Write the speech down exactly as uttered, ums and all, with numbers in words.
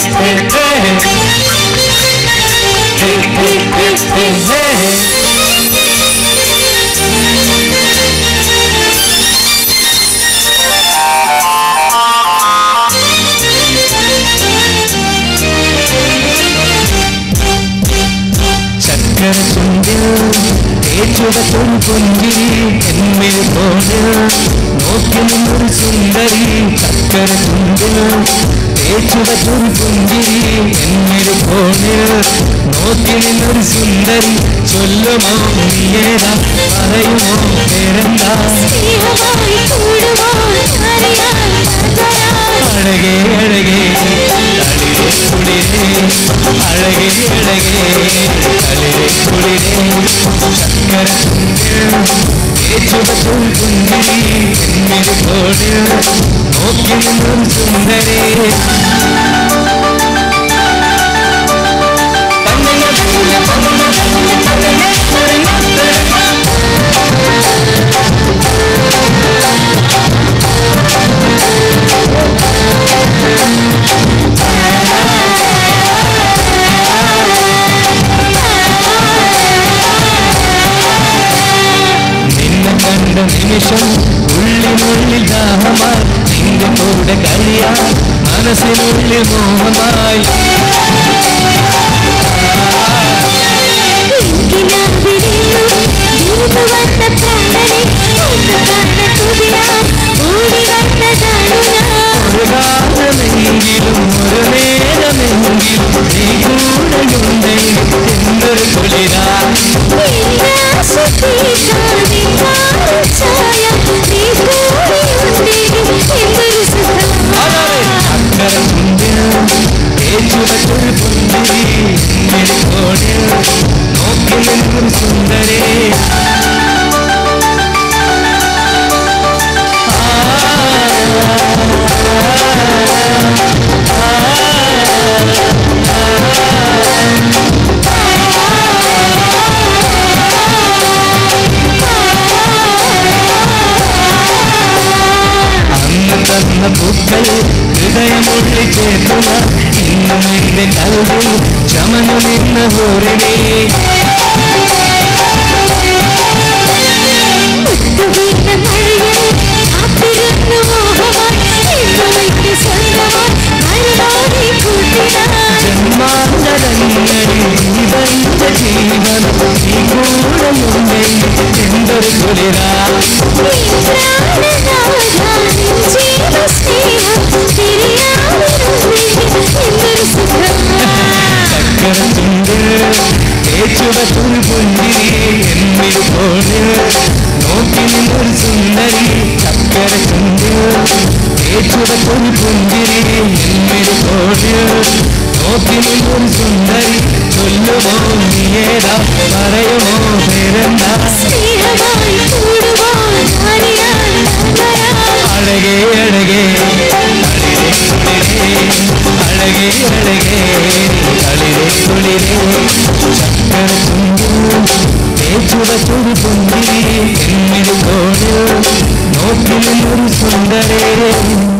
ചുടത്തൊരു പുഞ്ചിരി എന്നിൽ പോലെ നോക്കി നിന്നൊരു സുന്ദരി ചക്കര ചുണ്ടിൽ തേച്ചുടത്തൊരു പുഞ്ചിരി എന്നിൽ പോലെ നോക്കി നിന്നൊരു സുന്ദരി ചൊല്ലുമോ നീയേതാ പറയുമോ പേരെന്താ അഴകേ അഴകേ തളിരെ കുളിരേ അഴകേ അഴകേ തളിരെ കുളിരേ ചക്കര ചുടത്തൊരു പുഞ്ചിരി എന്നിൽ പോലെ നോക്കി നിന്നൊരു സുന്ദരി നിമിഷം ഉള്ളിനുള്ളിൽ ദാഹമായി നിന്റെ കൂടെ കഴിയാൻ മനസ്സിനുള്ളിൽ മോഹമായി ഒരു കാലമെങ്കിലും ഒരു നേരമെങ്കിലും നീ കൂടെയുണ്ടെങ്കിൽ എന്തൊരു കുളിരാ ചുടത്തൊരു പുഞ്ചിരി ോടെ നോക്കി നിന്നൊരു സുന്ദരേ തന്ന പൂക്കൾ ഹൃദയമുള്ളിൽ ചേർത്തുക ഇന്നും എന്റെ കൽവിൽ ചമഞ്ഞു നിന്ന ഹോരനേ ജന്മാന്തരങ്ങളിൽ ജീവന്റെ ജീവൻ നീ കൂടെയുണ്ടെങ്കിൽ എന്തൊരു കുളിരാ ചക്കര ചുണ്ടിൽ തേച്ചുടത്തൊരു പുഞ്ചിരി എന്നിൽ പോലെ നോക്കി നിന്നൊരു സുന്ദരി ചക്കര ചുണ്ടിൽ തേച്ചുടത്തൊരു പുഞ്ചിരി എന്നിൽ പോലെ നോക്കി നിന്നൊരു സുന്ദരി ചൊല്ലുമോ നീയേതാ പറയുമോ പേരെന്താ അഴകേ അഴകേ തളിരെ കുളിരേ അഴകേ അഴകേ തളിരെ കുളിരേ ചക്കര ചുണ്ടിൽ തേച്ചുടത്തൊരു പുഞ്ചിരി എന്നിൽ പോലെ നോക്കി നിന്നൊരു സുന്ദരേ